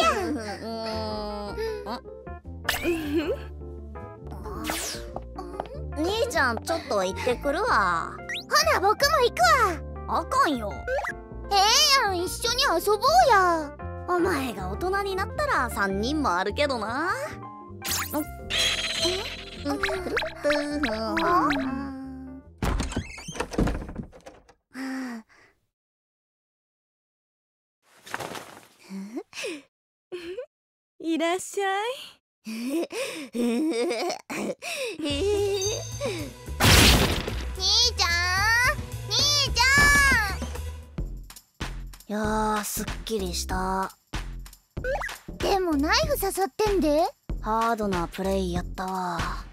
やん。兄ちゃんちょっと行ってくるわ。 ほな僕も行くわ。 あかんよ。 やん、一緒に遊ぼうや。 お前が大人になったら3人もあるけどな。 いらっしゃい。 兄ちゃん、兄ちいやー、すっきりした。 ゃん。でもナイフ刺さってんで。 ハードなプレイやったわ。